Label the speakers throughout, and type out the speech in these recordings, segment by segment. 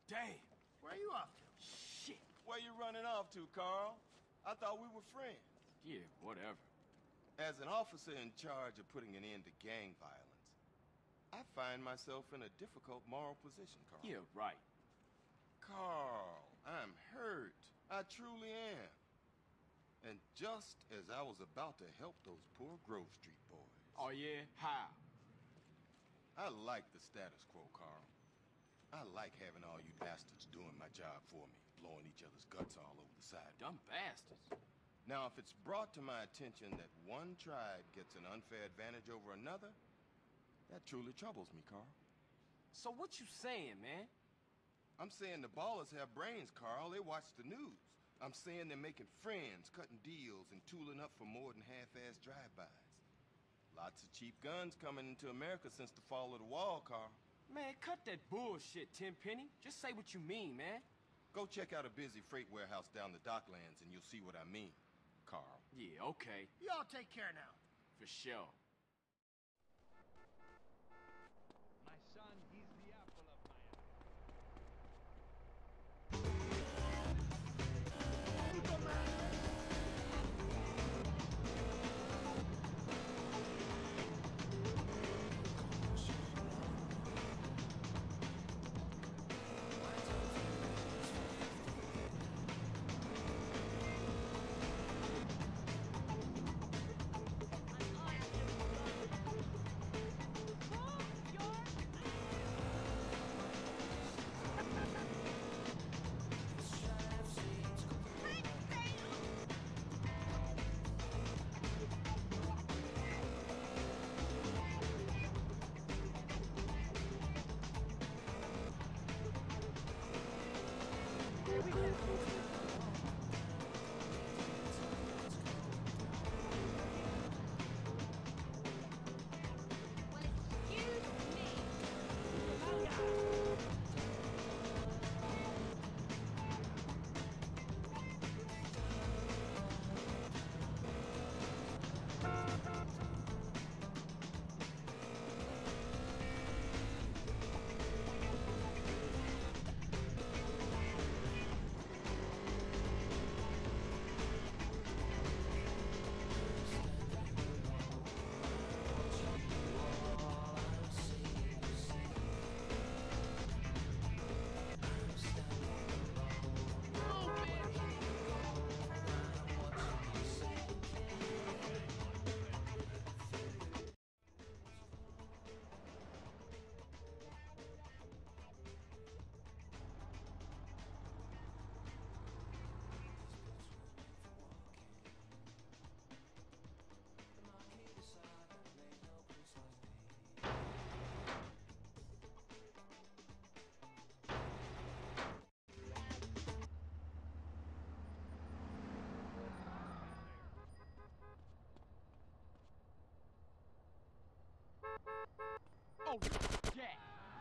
Speaker 1: Damn.
Speaker 2: Where are you off to?
Speaker 1: Shit.
Speaker 3: Where you running off to, Carl? I thought we were friends.
Speaker 1: Yeah, whatever.
Speaker 3: As an officer in charge of putting an end to gang violence, I find myself in a difficult moral position, Carl.
Speaker 1: Yeah, right.
Speaker 3: Carl, I'm hurt. I truly am. And just as I was about to help those poor Grove Street boys.
Speaker 1: Oh, yeah? How?
Speaker 3: I like the status quo, Carl. I like having all you bastards doing my job for me, blowing each other's guts all over the sidewalk.
Speaker 1: Dumb bastards.
Speaker 3: Now, if it's brought to my attention that one tribe gets an unfair advantage over another, that truly troubles me, Carl.
Speaker 1: So what you saying, man?
Speaker 3: I'm saying the ballers have brains, Carl. They watch the news. I'm saying they're making friends, cutting deals, and tooling up for more than half-assed drive-bys. Lots of cheap guns coming into America since the fall of the wall, Carl.
Speaker 1: Man, cut that bullshit, Tenpenny. Just say what you mean, man.
Speaker 3: Go check out a busy freight warehouse down the Docklands and you'll see what I mean, Carl.
Speaker 1: Yeah, okay.
Speaker 2: Y'all take care now.
Speaker 1: For sure.
Speaker 4: My son, he's the apple of my eye.
Speaker 1: Oh, yeah.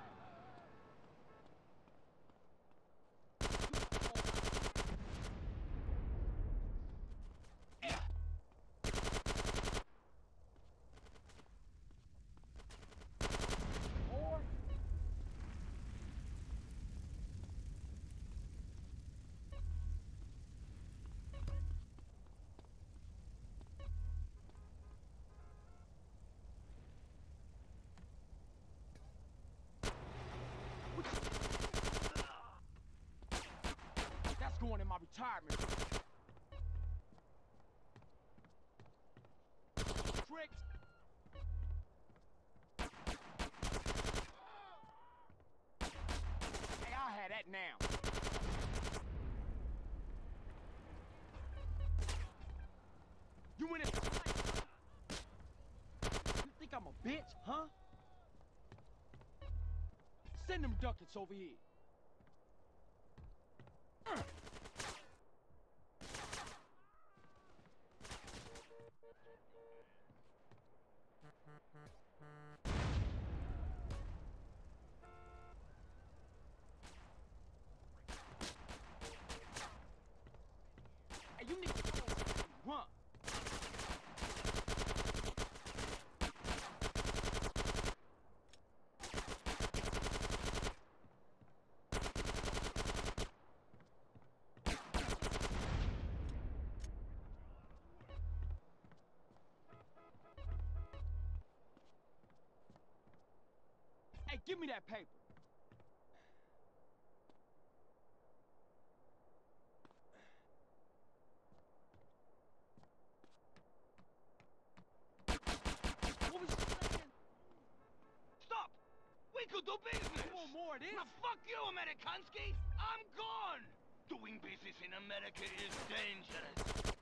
Speaker 1: That's going in my retirement. Tricks. Hey, I'll have that now. You in it? You think I'm a bitch, huh? Send them ducats over here. Hey, you need to run. Give me that paper. What was you saying?
Speaker 2: Stop! We could do business!
Speaker 1: You want more of this?
Speaker 2: Now fuck you, Amerikansky! I'm gone! Doing business in America is dangerous.